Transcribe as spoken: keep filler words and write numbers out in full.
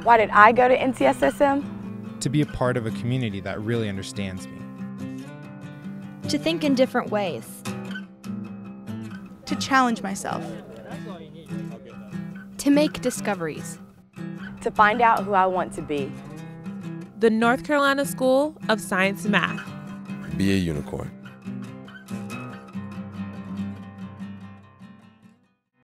Why did I go to N C S S M? To be a part of a community that really understands me. To think in different ways. To challenge myself. To make discoveries. To find out who I want to be. The North Carolina School of Science and Math. Be a unicorn.